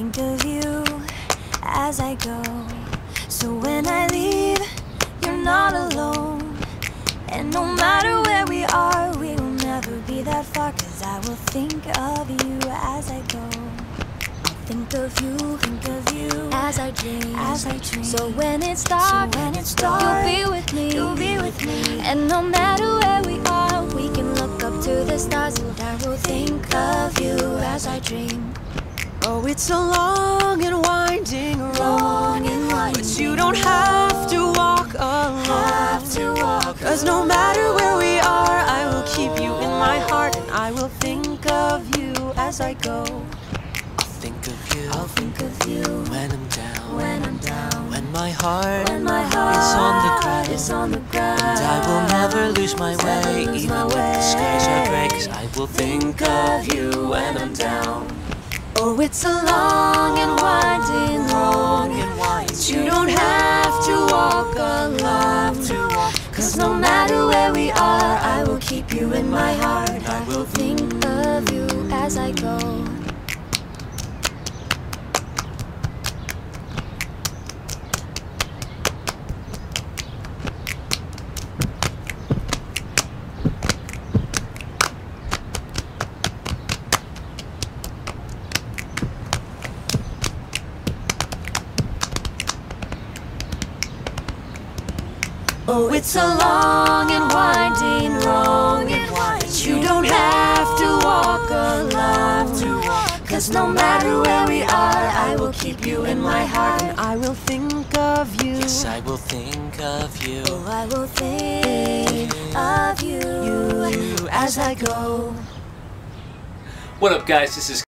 think of you as I go. So when I leave, you're not alone. And no matter where we are, we will never be that far, 'cause I will think of you as I go. I'll think of you as I dream, So when it's dark, you'll be with me, And no matter where we are, we can look up to the stars, and I will think of you as I dream. Oh, it's a long and winding road, but you don't have to walk alone. 'Cause no matter where we are, I will keep you in my heart, and I will think of you as I go. I'll think of you when I'm down, when my heart is on the ground, and I will never lose my way, even if the skies are gray, 'cause I will think of you when I'm down. Oh, it's a long and winding road, but you don't have to walk alone. 'Cause no matter where we are, I will keep you in my heart, and I will think of you as I go. Oh, it's a long and winding road, but you don't have to walk alone. 'Cause no matter where we are, I will keep you in my heart, and I will think of you. Yes, I will think of you. Oh, I will think of you as I go. What up, guys? This is